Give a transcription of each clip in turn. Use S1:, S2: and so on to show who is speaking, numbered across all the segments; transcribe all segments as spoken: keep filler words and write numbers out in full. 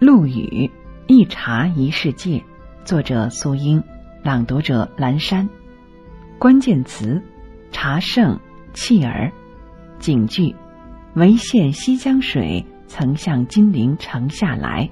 S1: 陆羽，一茶一世界，作者苏英，朗读者蓝山。关键词：茶圣、弃儿。警句：唯羡西江水，曾向金陵城下来。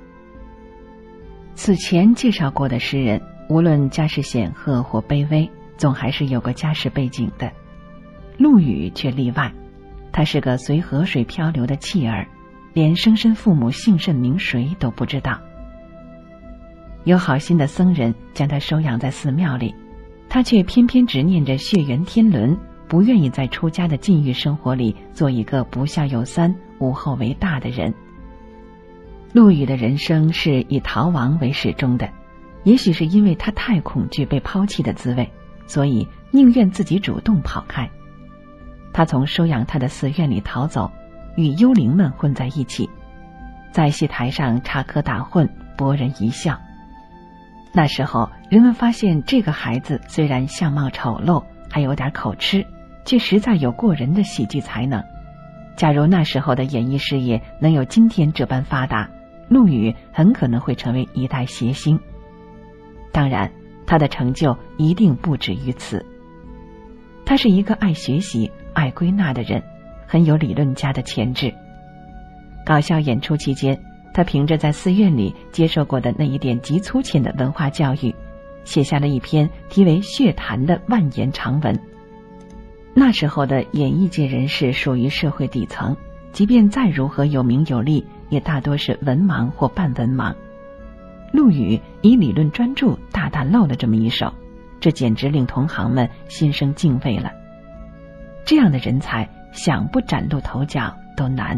S1: 此前介绍过的诗人，无论家世显赫或卑微，总还是有个家世背景的。陆羽却例外，他是个随河水漂流的弃儿，连生身父母姓甚名谁都不知道。有好心的僧人将他收养在寺庙里，他却偏偏执念着血缘天伦，不愿意在出家的禁欲生活里做一个不孝有三、无后为大的人。陆羽的人生是以逃亡为始终的，也许是因为他太恐惧被抛弃的滋味，所以宁愿自己主动跑开。他从收养他的寺院里逃走，与幽灵们混在一起，在戏台上插科打诨，博人一笑。那时候人们发现这个孩子虽然相貌丑陋，还有点口吃，却实在有过人的喜剧才能。假如那时候的演艺事业能有今天这般发达，陆羽很可能会成为一代谐星。当然，他的成就一定不止于此。他是一个爱学习、爱归纳的人，很有理论家的潜质。搞笑演出期间，他凭着在寺院里接受过的那一点极粗浅的文化教育，写下了一篇题为《血谈》的万言长文。那时候的演艺界人士属于社会底层，即便再如何有名有利，也大多是文盲或半文盲。陆羽以理论专注大大露了这么一手，这简直令同行们心生敬畏了。这样的人才想不崭露头角都难。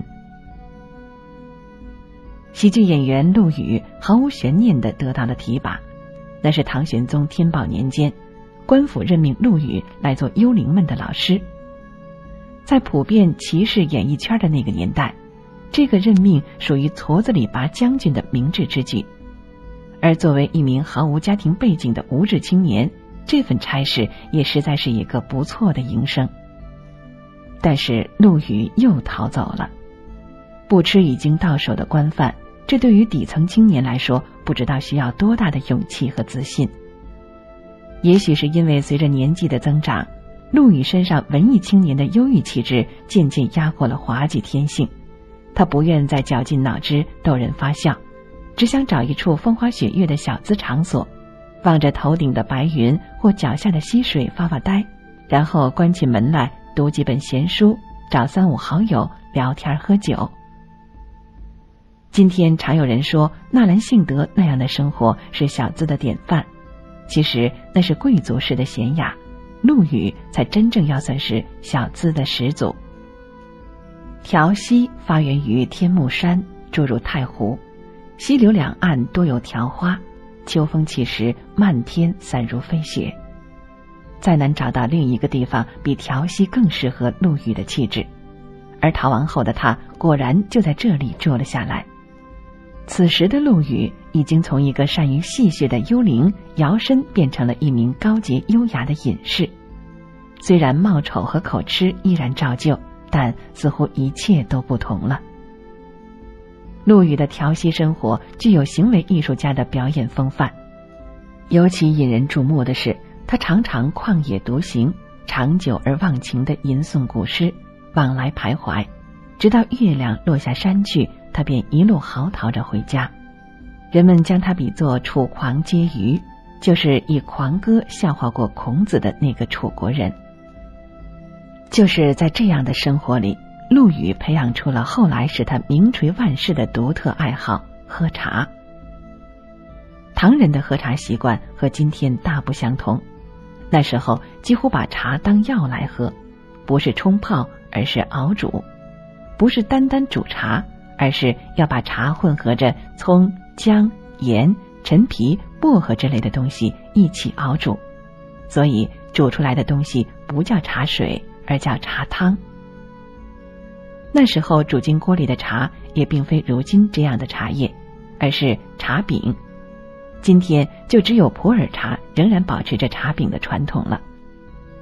S1: 喜剧演员陆羽毫无悬念地得到了提拔，那是唐玄宗天宝年间，官府任命陆羽来做幽灵们的老师。在普遍歧视演艺圈的那个年代，这个任命属于矬子里拔将军的明智之举。而作为一名毫无家庭背景的无志青年，这份差事也实在是一个不错的营生。但是陆羽又逃走了，不吃已经到手的官饭，这对于底层青年来说，不知道需要多大的勇气和自信。也许是因为随着年纪的增长，陆羽身上文艺青年的忧郁气质渐渐压过了滑稽天性，他不愿再绞尽脑汁逗人发笑，只想找一处风花雪月的小资场所，望着头顶的白云或脚下的溪水发发呆，然后关起门来读几本闲书，找三五好友聊天喝酒。今天常有人说纳兰性德那样的生活是小资的典范，其实那是贵族式的闲雅，陆羽才真正要算是小资的始祖。调溪发源于天目山，注入太湖，溪流两岸多有条花，秋风起时漫天散如飞雪。再难找到另一个地方比调溪更适合陆羽的气质，而逃亡后的他果然就在这里住了下来。此时的陆羽已经从一个善于戏谑的幽灵摇身变成了一名高洁优雅的隐士。虽然貌丑和口吃依然照旧，但似乎一切都不同了。陆羽的调息生活具有行为艺术家的表演风范，尤其引人注目的是，他常常旷野独行，长久而忘情地吟诵古诗，往来徘徊，直到月亮落下山去，他便一路嚎啕着回家。人们将他比作楚狂婕妤，就是以狂歌笑话过孔子的那个楚国人。就是在这样的生活里，陆羽培养出了后来使他名垂万世的独特爱好——喝茶。唐人的喝茶习惯和今天大不相同，那时候几乎把茶当药来喝，不是冲泡，而是熬煮；不是单单煮茶，而是要把茶混合着葱、姜、盐、陈皮、薄荷之类的东西一起熬煮，所以煮出来的东西不叫茶水，而叫茶汤。那时候煮进锅里的茶也并非如今这样的茶叶，而是茶饼。今天就只有普洱茶仍然保持着茶饼的传统了。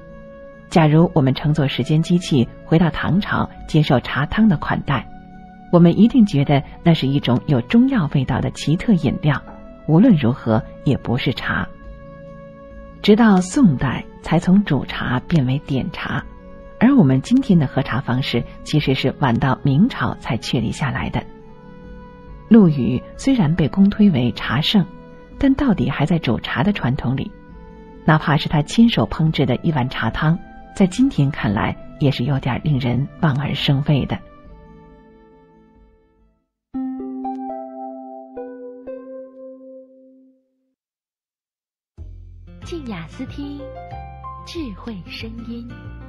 S1: 假如我们乘坐时间机器回到唐朝接受茶汤的款待， 我们一定觉得那是一种有中药味道的奇特饮料，无论如何也不是茶。直到宋代才从煮茶变为点茶，而我们今天的喝茶方式其实是晚到明朝才确立下来的。陆羽虽然被公推为茶圣，但到底还在煮茶的传统里，哪怕是他亲手烹制的一碗茶汤，在今天看来也是有点令人望而生畏的。
S2: 静雅思听，智慧声音。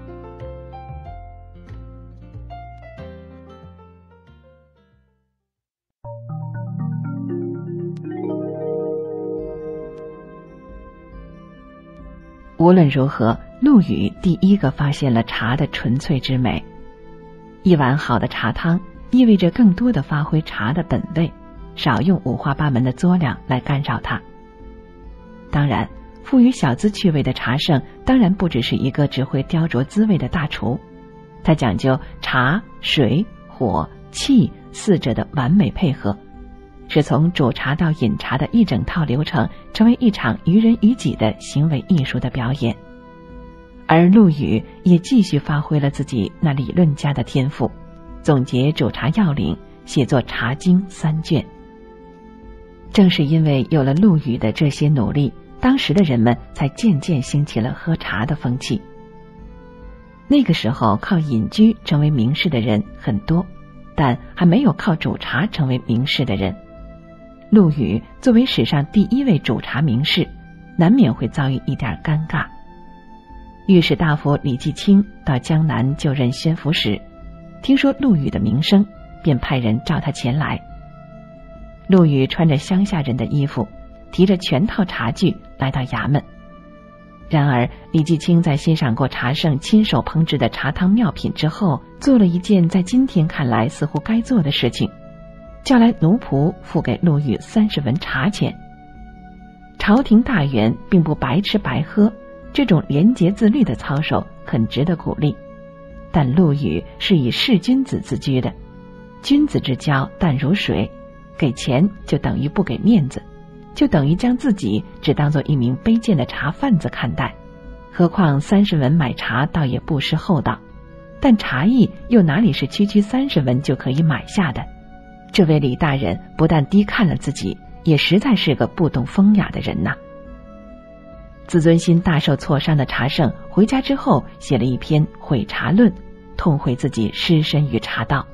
S1: 无论如何，陆羽第一个发现了茶的纯粹之美。一碗好的茶汤意味着更多的发挥茶的本味，少用五花八门的佐料来干扰它。当然，赋予小资趣味的茶圣当然不只是一个只会雕琢滋味的大厨，他讲究茶、水、火、气四者的完美配合，是从煮茶到饮茶的一整套流程，成为一场于人于己的行为艺术的表演。而陆羽也继续发挥了自己那理论家的天赋，总结煮茶要领，写作《茶经》三卷。正是因为有了陆羽的这些努力，当时的人们才渐渐兴起了喝茶的风气。那个时候靠隐居成为名士的人很多，但还没有靠煮茶成为名士的人。陆羽作为史上第一位煮茶名士，难免会遭遇一点尴尬。御史大夫李继清到江南就任宣抚使，听说陆羽的名声，便派人召他前来。陆羽穿着乡下人的衣服，提着全套茶具来到衙门。然而李继清在欣赏过茶圣亲手烹制的茶汤妙品之后，做了一件在今天看来似乎该做的事情，叫来奴仆付给陆羽三十文茶钱。朝廷大员并不白吃白喝，这种廉洁自律的操守很值得鼓励，但陆羽是以士君子自居的，君子之交淡如水，给钱就等于不给面子，就等于将自己只当作一名卑贱的茶贩子看待。何况三十文买茶倒也不失厚道，但茶艺又哪里是区区三十文就可以买下的？这位李大人不但低看了自己，也实在是个不懂风雅的人呐。自尊心大受挫伤的茶圣回家之后写了一篇毁茶论，痛悔自己失身于茶道。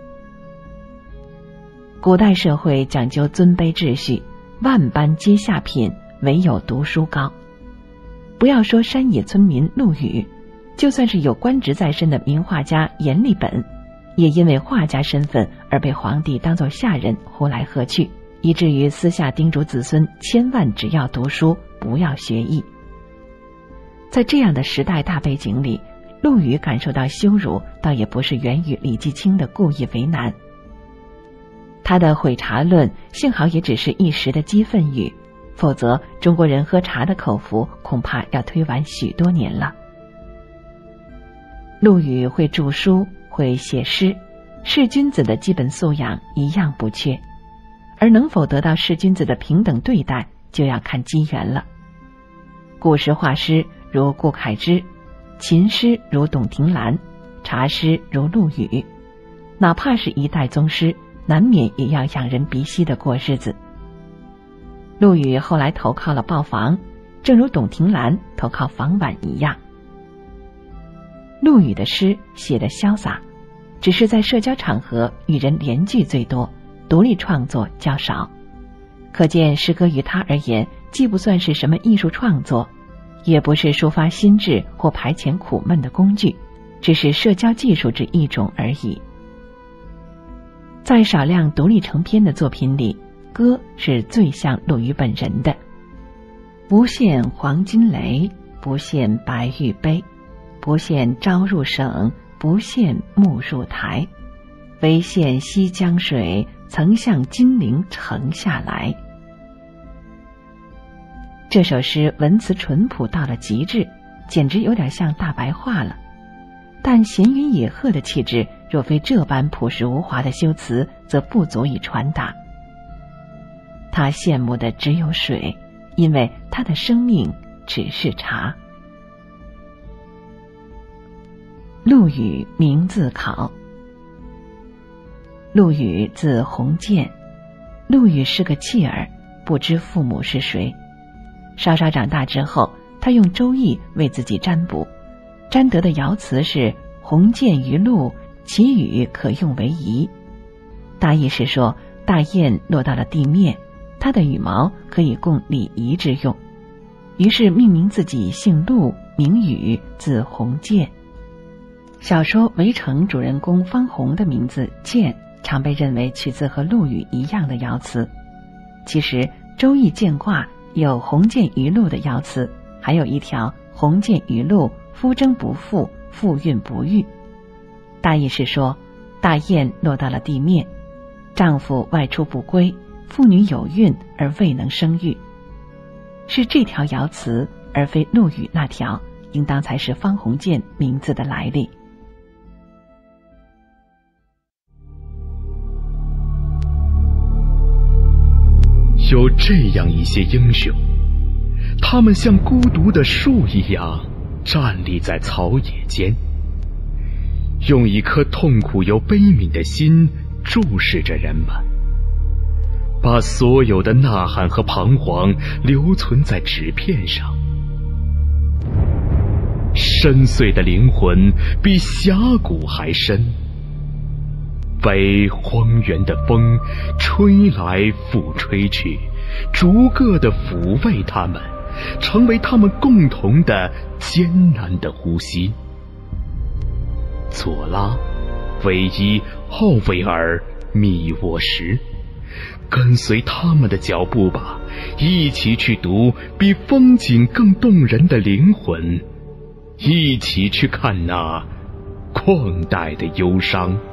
S1: 古代社会讲究尊卑秩序，万般皆下品，唯有读书高。不要说山野村民陆羽，就算是有官职在身的名画家阎立本，也因为画家身份而被皇帝当作下人呼来喝去，以至于私下叮嘱子孙千万只要读书，不要学艺。在这样的时代大背景里，陆羽感受到羞辱，倒也不是源于李继清的故意为难。他的毁茶论幸好也只是一时的激愤语，否则中国人喝茶的口福恐怕要推晚许多年了。陆羽会著书，会写诗，是君子的基本素养一样不缺，而能否得到是君子的平等对待，就要看机缘了。古时画师如顾恺之，琴师如董庭兰，茶师如陆羽，哪怕是一代宗师，难免也要仰人鼻息的过日子。陆羽后来投靠了豹房，正如董庭兰投靠房婉一样。陆羽的诗写得潇洒，只是在社交场合与人联句最多，独立创作较少。可见诗歌于他而言，既不算是什么艺术创作，也不是抒发心志或排遣苦闷的工具，只是社交技术之一种而已。在少量独立成篇的作品里，歌是最像陆羽本人的。不羡黄金雷，不羡白玉杯，不羡朝入省，不羡暮入台，唯羡西江水，曾向金陵盛下来。这首诗文词淳朴到了极致，简直有点像大白话了，但闲云野鹤的气质若非这般朴实无华的修辞，则不足以传达。他羡慕的只有水，因为他的生命只是茶。陆羽名字考。陆羽字鸿渐，陆羽是个弃儿，不知父母是谁。稍稍长大之后，他用《周易》为自己占卜，占得的爻辞是鸿渐于陆，其羽可用为仪。大意是说，大雁落到了地面，它的羽毛可以供礼仪之用，于是命名自己姓陆，名羽，字鸿渐。小说《围城》主人公方红的名字渐常被认为取自和陆羽一样的爻辞。其实《周易》渐卦有鸿渐于陆的爻辞，还有一条鸿渐于陆，夫征不复，妇孕不育。大意是说，大雁落到了地面，丈夫外出不归，妇女有孕而未能生育。是这条爻辞而非陆羽那条，应当才是方鸿渐名字的来历。
S3: 有这样一些英雄，他们像孤独的树一样站立在草野间，用一颗痛苦又悲悯的心注视着人们，把所有的呐喊和彷徨留存在纸片上。深邃的灵魂比峡谷还深，被荒原的风吹来复吹去，逐个地抚慰他们，成为他们共同的艰难的呼吸。左拉、维伊、奥维尔、米沃什，跟随他们的脚步吧，一起去读比风景更动人的灵魂，一起去看那旷代的忧伤。